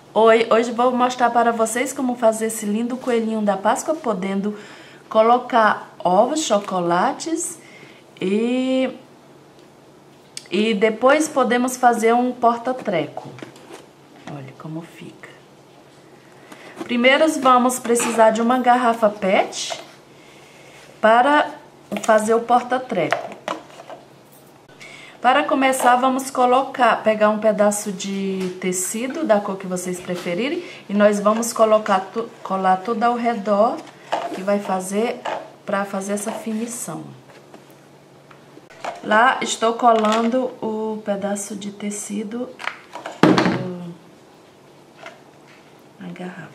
Oi, hoje vou mostrar para vocês como fazer esse lindo coelhinho da Páscoa, podendo colocar ovos, chocolates e depois podemos fazer um porta-treco. Olha como fica. Primeiro vamos precisar de uma garrafa PET para fazer o porta-treco. Para começar, vamos pegar um pedaço de tecido da cor que vocês preferirem e nós vamos colar tudo ao redor, que vai fazer para fazer essa finição. Lá estou colando o pedaço de tecido na garrafa.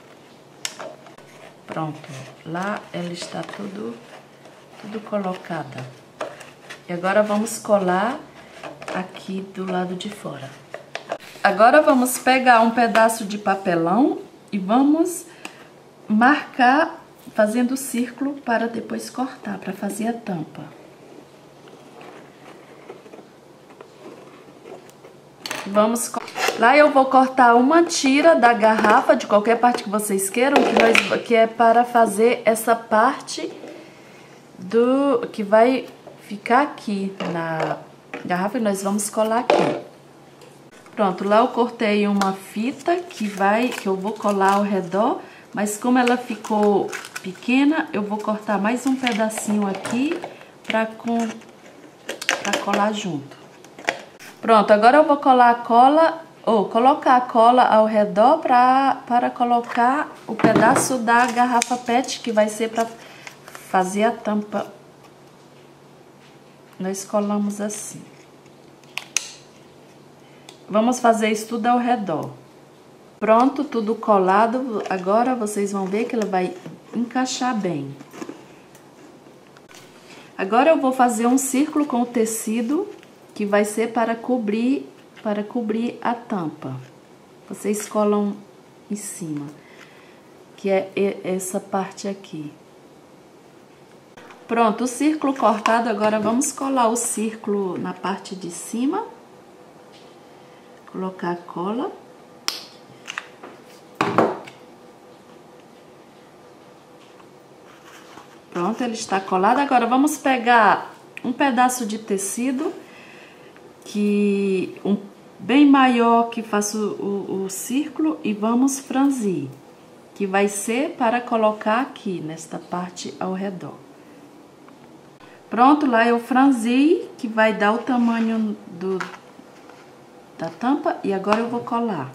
Pronto, lá ela está tudo colocada. E agora vamos colar aqui do lado de fora. Agora vamos pegar um pedaço de papelão e vamos marcar fazendo círculo para depois cortar, para fazer a tampa. Lá eu vou cortar uma tira da garrafa, de qualquer parte que vocês queiram, que é para fazer essa parte que vai ficar aqui na garrafa e nós vamos colar aqui. Pronto, lá eu cortei uma fita que eu vou colar ao redor, mas como ela ficou pequena, eu vou cortar mais um pedacinho aqui para colar junto. Pronto, agora eu vou colocar a cola ao redor para colocar o pedaço da garrafa PET que vai ser para fazer a tampa. Nós colamos assim. Vamos fazer isso tudo ao redor. Pronto, tudo colado. Agora vocês vão ver que ela vai encaixar bem. Agora eu vou fazer um círculo com o tecido que vai ser para cobrir a tampa. Vocês colam em cima, que é essa parte aqui. Pronto, o círculo cortado, agora vamos colar o círculo na parte de cima. Colocar a cola. Pronto, ele está colado. Agora vamos pegar um pedaço de tecido bem maior, que faça o círculo, e vamos franzir, que vai ser para colocar aqui nesta parte ao redor. Pronto, lá eu franzi, que vai dar o tamanho da tampa, e agora eu vou colar.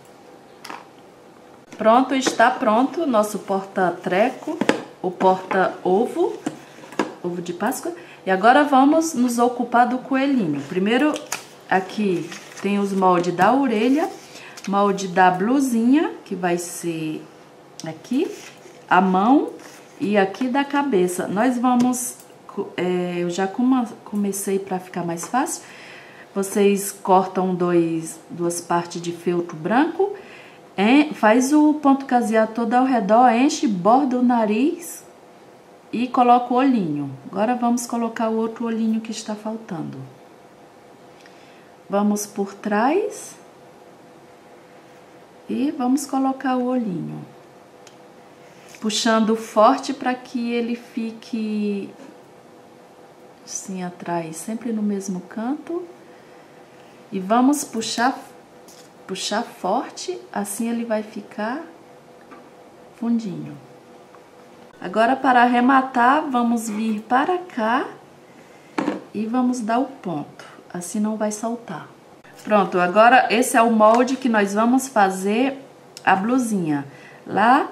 Pronto, está pronto o nosso porta-treco, o porta-ovo, ovo de Páscoa. E agora vamos nos ocupar do coelhinho. Primeiro, aqui tem os moldes da orelha, molde da blusinha, que vai ser aqui, a mão e aqui da cabeça. Nós vamos... eu já comecei para ficar mais fácil. Vocês cortam duas partes de feltro branco, faz o ponto caseado todo ao redor, enche, borda o nariz e coloca o olhinho. Agora vamos colocar o outro olhinho que está faltando. Vamos por trás e vamos colocar o olhinho, puxando forte para que ele fique assim atrás, sempre no mesmo canto. E vamos puxar forte, assim ele vai ficar fundinho. Agora, para arrematar, vamos vir para cá e vamos dar o ponto, assim não vai saltar. Pronto, agora esse é o molde que nós vamos fazer a blusinha. Lá,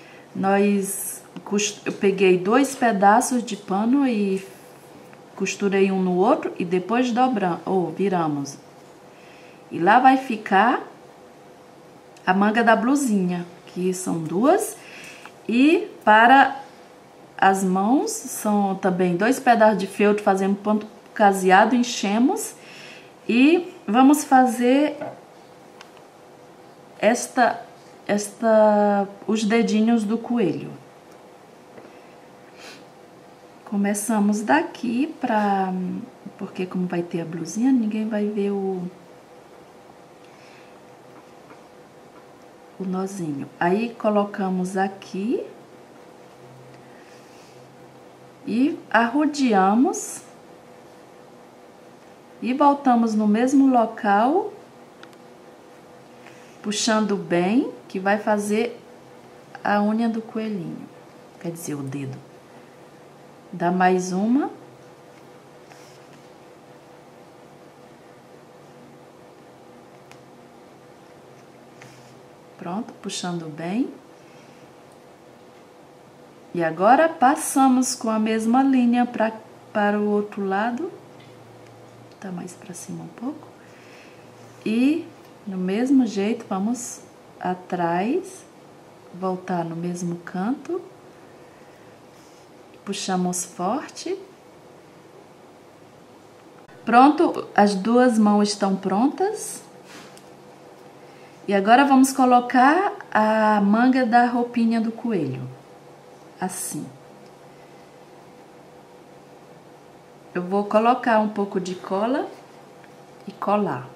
eu peguei 2 pedaços de pano e costurei um no outro e depois viramos. E lá vai ficar a manga da blusinha, que são 2. E para as mãos, são também 2 pedaços de feltro, fazemos ponto caseado, enchemos. E vamos fazer os dedinhos do coelho. Começamos daqui porque como vai ter a blusinha, ninguém vai ver o nozinho. Aí colocamos aqui e arrodeamos e voltamos no mesmo local, puxando bem, que vai fazer a unha do coelhinho, quer dizer, o dedo. Dá mais uma. Pronto, puxando bem. E agora passamos com a mesma linha para o outro lado. Tá mais pra cima um pouco. E no mesmo jeito, vamos atrás, voltar no mesmo canto. Puxamos forte. Pronto, as duas mãos estão prontas. E agora vamos colocar a manga da roupinha do coelho. Assim. Eu vou colocar um pouco de cola e colar.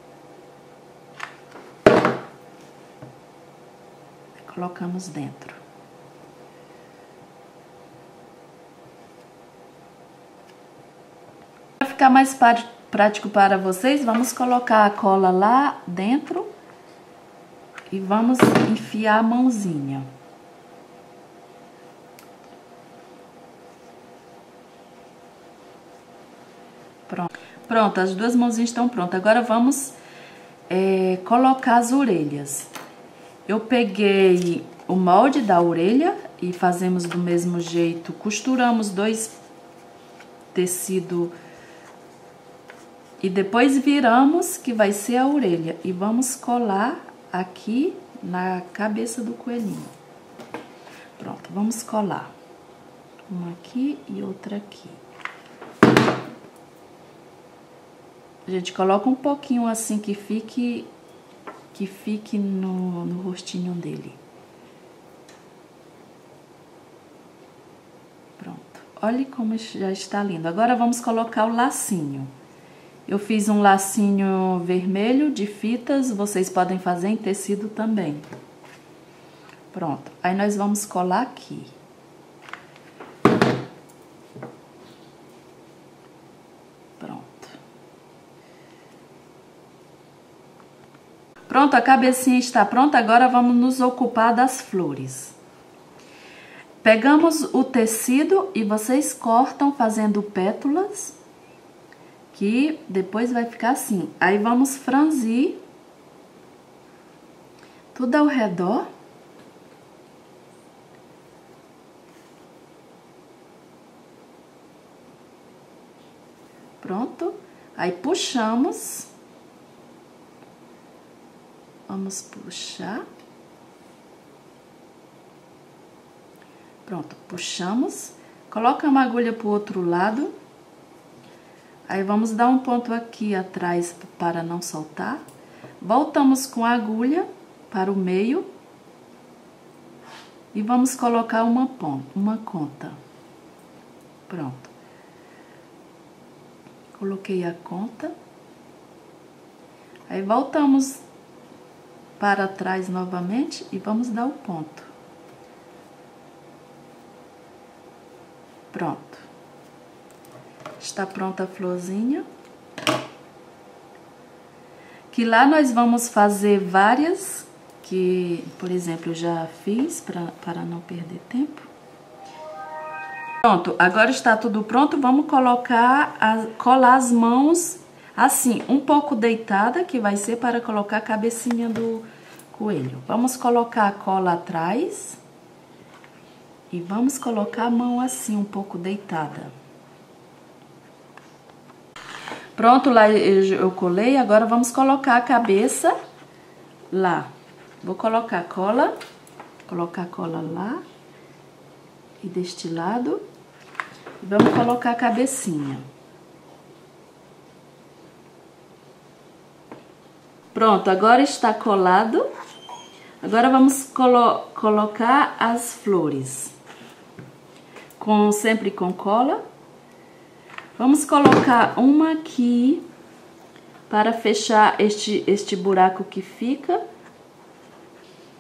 Colocamos dentro. Para ficar mais prático para vocês, vamos colocar a cola lá dentro e vamos enfiar a mãozinha. Pronto, as duas mãozinhas estão prontas. Agora vamos colocar as orelhas. Eu peguei o molde da orelha e fazemos do mesmo jeito. Costuramos dois tecidos e depois viramos, que vai ser a orelha. E vamos colar aqui na cabeça do coelhinho. Pronto, vamos colar. Uma aqui e outra aqui. A gente coloca um pouquinho assim que fique no rostinho dele. Pronto. Olha como já está lindo. Agora vamos colocar o lacinho. Eu fiz um lacinho vermelho de fitas, vocês podem fazer em tecido também. Pronto. Aí nós vamos colar aqui. Pronto, a cabecinha está pronta, agora vamos nos ocupar das flores. Pegamos o tecido e vocês cortam fazendo pétalas, que depois vai ficar assim. Aí vamos franzir tudo ao redor. Pronto, aí puxamos. Vamos puxar. Pronto, puxamos. Coloca uma agulha pro outro lado. Aí vamos dar um ponto aqui atrás para não soltar. Voltamos com a agulha para o meio. E vamos colocar uma conta. Pronto. Coloquei a conta. Aí voltamos para trás novamente e vamos dar o ponto. Pronto. Está pronta a florzinha. Que lá nós vamos fazer várias, que, por exemplo, eu já fiz para não perder tempo. Pronto, agora está tudo pronto. Vamos colar as mãos assim, um pouco deitada, que vai ser para colocar a cabecinha do coelho. Vamos colocar a cola atrás e vamos colocar a mão assim, um pouco deitada. Pronto, lá eu colei, agora vamos colocar a cabeça lá. Vou colocar a cola lá e deste lado. E vamos colocar a cabecinha. Pronto, agora está colado. Agora vamos colocar as flores. Sempre com cola. Vamos colocar uma aqui para fechar este buraco que fica.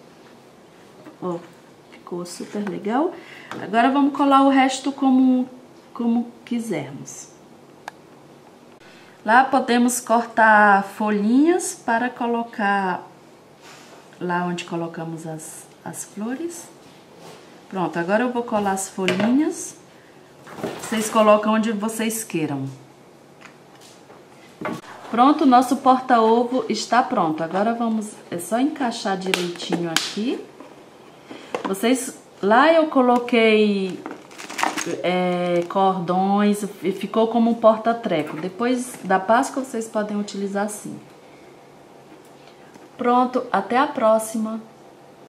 Ó, ficou super legal. Agora vamos colar o resto como quisermos. Lá podemos cortar folhinhas para colocar lá onde colocamos as flores. Pronto, agora eu vou colar as folhinhas. Vocês colocam onde vocês queiram. Pronto, nosso porta-ovo está pronto. Agora é só encaixar direitinho aqui. Lá eu coloquei cordões e ficou como um porta-treco. Depois da Páscoa vocês podem utilizar assim. Pronto, até a próxima!